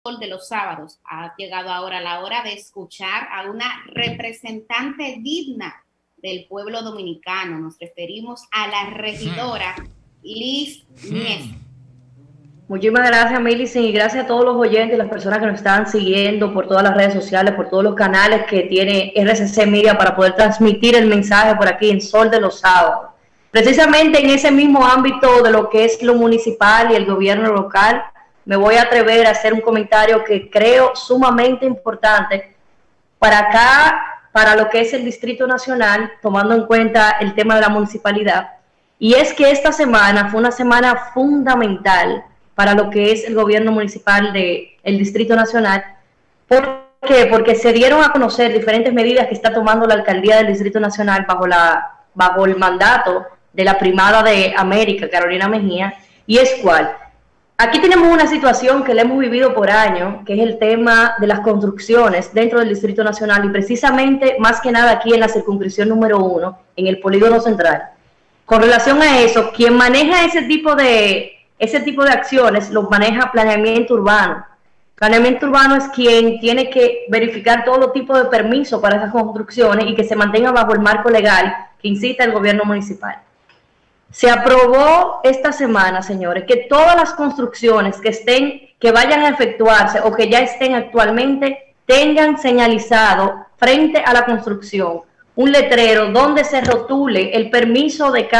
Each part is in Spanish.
de los sábados. Ha llegado ahora la hora de escuchar a una representante digna del pueblo dominicano. Nos referimos a la regidora Liz Mies. Muchísimas gracias, Millicent, y gracias a todos los oyentes y las personas que nos están siguiendo por todas las redes sociales, por todos los canales que tiene RCC Media para poder transmitir el mensaje por aquí en Sol de los Sábados. Precisamente en ese mismo ámbito de lo que es lo municipal y el gobierno local, me voy a atrever a hacer un comentario que creo sumamente importante para acá, para lo que es el Distrito Nacional, tomando en cuenta el tema de la municipalidad. Y es que esta semana fue una semana fundamental para lo que es el gobierno municipal del Distrito Nacional. ¿Por qué? Porque se dieron a conocer diferentes medidas que está tomando la alcaldía del Distrito Nacional bajo el mandato de la primada de América, Carolina Mejía, y es cuál. Aquí tenemos una situación que la hemos vivido por años, que es el tema de las construcciones dentro del Distrito Nacional y precisamente, más que nada, aquí en la circunscripción número 1, en el Polígono Central. Con relación a eso, quien maneja ese tipo de acciones los maneja Planeamiento Urbano. Planeamiento Urbano es quien tiene que verificar todo los tipos de permisos para esas construcciones y que se mantenga bajo el marco legal que incita el gobierno municipal. Se aprobó esta semana, señores, que todas las construcciones que vayan a efectuarse o que ya estén actualmente tengan señalizado frente a la construcción un letrero donde se rotule el permiso de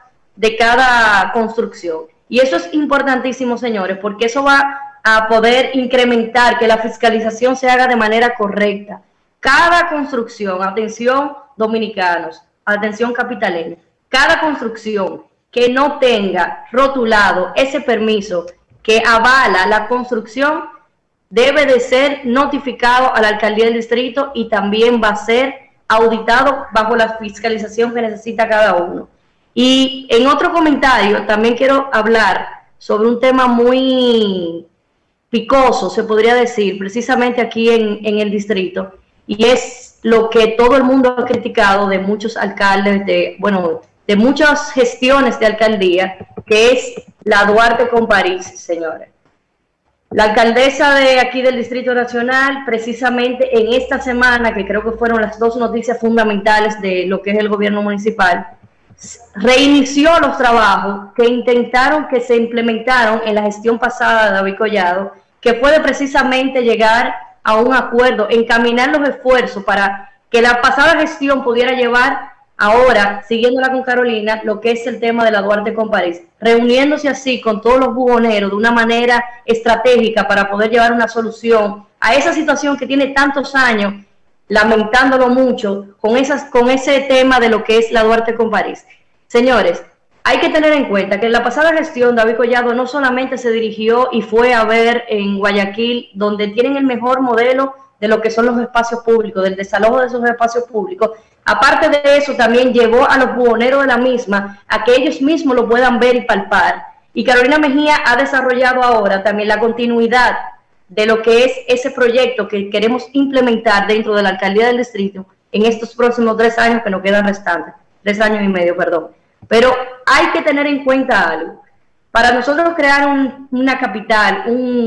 cada construcción. Y eso es importantísimo, señores, porque eso va a poder incrementar que la fiscalización se haga de manera correcta. Cada construcción, atención dominicanos, atención capitaleños, cada construcción que no tenga rotulado ese permiso que avala la construcción debe de ser notificado a la alcaldía del distrito y también va a ser auditado bajo la fiscalización que necesita cada uno. Y en otro comentario también quiero hablar sobre un tema muy picoso, se podría decir, precisamente aquí en el distrito, y es lo que todo el mundo ha criticado de muchos alcaldes, de muchas gestiones de alcaldía, que es la Duarte con París, señores. La alcaldesa de aquí del Distrito Nacional, precisamente en esta semana, que creo que fueron las dos noticias fundamentales de lo que es el gobierno municipal, reinició los trabajos que intentaron que se implementaron en la gestión pasada de David Collado, que puede precisamente llegar a un acuerdo, encaminar los esfuerzos para que la pasada gestión pudiera llevar ahora, siguiéndola con Carolina, lo que es el tema de la Duarte con París, reuniéndose así con todos los buhoneros de una manera estratégica para poder llevar una solución a esa situación que tiene tantos años, lamentándolo mucho, con ese tema de lo que es la Duarte con París. Señores, hay que tener en cuenta que en la pasada gestión David Collado no solamente se dirigió y fue a ver en Guayaquil, donde tienen el mejor modelo de lo que son los espacios públicos, del desalojo de esos espacios públicos. Aparte de eso, también llevó a los buhoneros de la misma a que ellos mismos lo puedan ver y palpar. Y Carolina Mejía ha desarrollado ahora también la continuidad de lo que es ese proyecto que queremos implementar dentro de la alcaldía del distrito en estos próximos 3 años que nos quedan restantes, 3 años y medio, perdón. Pero hay que tener en cuenta algo. Para nosotros crear una capital,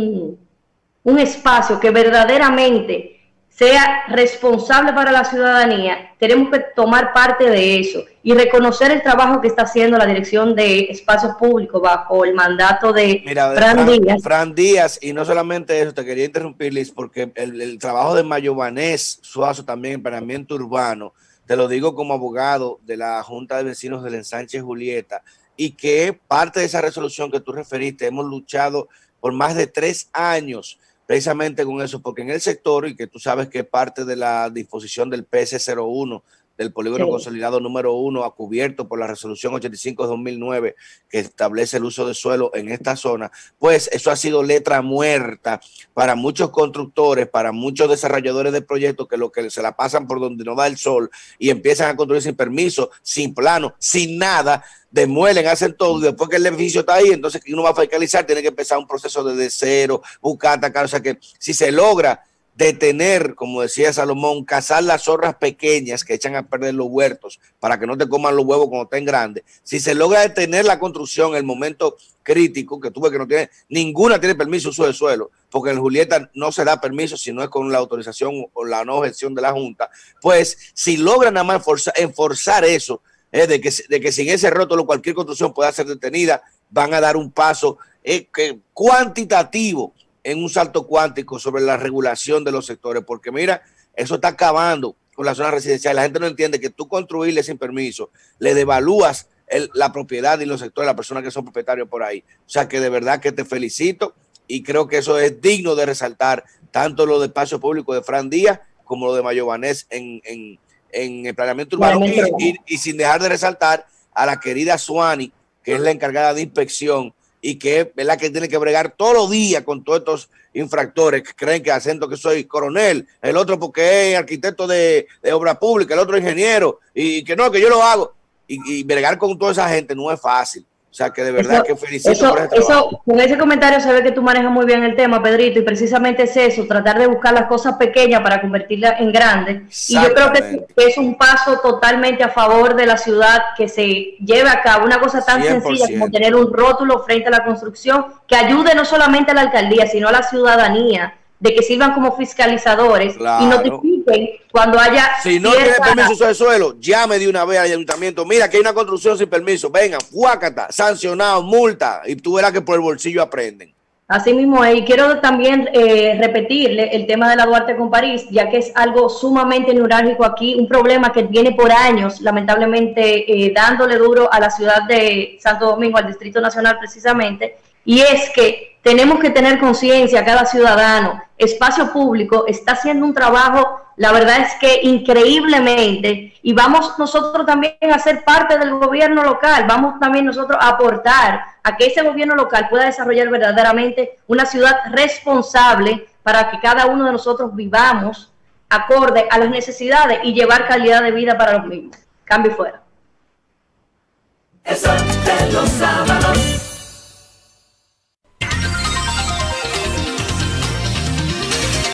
un espacio que verdaderamente sea responsable para la ciudadanía, tenemos que tomar parte de eso y reconocer el trabajo que está haciendo la Dirección de Espacios Públicos bajo el mandato de Fran Díaz. Y no solamente eso, te quería interrumpir, Liz, porque el trabajo de Mayovanés Suazo también en planeamiento urbano, te lo digo como abogado de la Junta de Vecinos del Ensanche Julieta, y que parte de esa resolución que tú referiste, hemos luchado por más de 3 años precisamente con eso, porque en el sector, y que tú sabes que es parte de la disposición del PS01, del polígono consolidado número 1, a cubierto por la resolución 85 de 2009, que establece el uso de suelo en esta zona, pues eso ha sido letra muerta para muchos constructores, para muchos desarrolladores de proyectos que lo que se la pasan por donde no da el sol y empiezan a construir sin permiso, sin plano, sin nada, demuelen, hacen todo, y después que el edificio está ahí, entonces uno va a fiscalizar, tiene que empezar un proceso desde cero, buscar, atacar. O sea que si se logra detener, como decía Salomón, cazar las zorras pequeñas que echan a perder los huertos para que no te coman los huevos cuando estén grandes. Si se logra detener la construcción en el momento crítico, que tuve que no tiene, ninguna tiene permiso de uso de suelo, porque en Julieta no se da permiso si no es con la autorización o la no objeción de la Junta, pues si logran nada más enforzar eso, de que sin ese rótulo cualquier construcción pueda ser detenida, van a dar un paso cuantitativo, en un salto cuántico sobre la regulación de los sectores, porque mira, eso está acabando con la zona residencial. La gente no entiende que tú construirle sin permiso, le devalúas la propiedad y los sectores de las personas que son propietarios por ahí. O sea que de verdad que te felicito y creo que eso es digno de resaltar, tanto lo de espacio público de Fran Díaz como lo de Mayobanés en el planeamiento urbano, y sin dejar de resaltar a la querida Suani, que es la encargada de inspección y que es la que tiene que bregar todos los días con todos estos infractores que creen que acento que soy coronel, el otro porque es arquitecto de obra pública, el otro ingeniero, y que no, que yo lo hago. Y bregar con toda esa gente no es fácil. O sea, que de verdad que felicito por ese trabajo. Con ese comentario se ve que tú manejas muy bien el tema, Pedrito, y precisamente es eso, tratar de buscar las cosas pequeñas para convertirlas en grandes. Y yo creo que es un paso totalmente a favor de la ciudad que se lleve a cabo una cosa tan 100%. Sencilla como tener un rótulo frente a la construcción que ayude no solamente a la alcaldía, sino a la ciudadanía, de que sirvan como fiscalizadores, claro, y notifiquen cuando haya... Si no tiene permiso de suelo, llame de una vez al ayuntamiento. Mira, que hay una construcción sin permiso. Vengan, fuácata, sancionado, multa. Y tú verás que por el bolsillo aprenden. Así mismo, y quiero también repetirle el tema de la Duarte con París, ya que es algo sumamente neurálgico aquí, un problema que viene por años, lamentablemente, dándole duro a la ciudad de Santo Domingo, al Distrito Nacional precisamente, y es que tenemos que tener conciencia, cada ciudadano, espacio público está haciendo un trabajo, la verdad es que increíblemente, y vamos nosotros también a ser parte del gobierno local, vamos también nosotros a aportar a que ese gobierno local pueda desarrollar verdaderamente una ciudad responsable para que cada uno de nosotros vivamos acorde a las necesidades y llevar calidad de vida para los mismos. Cambio fuera. Eso te lo sabe.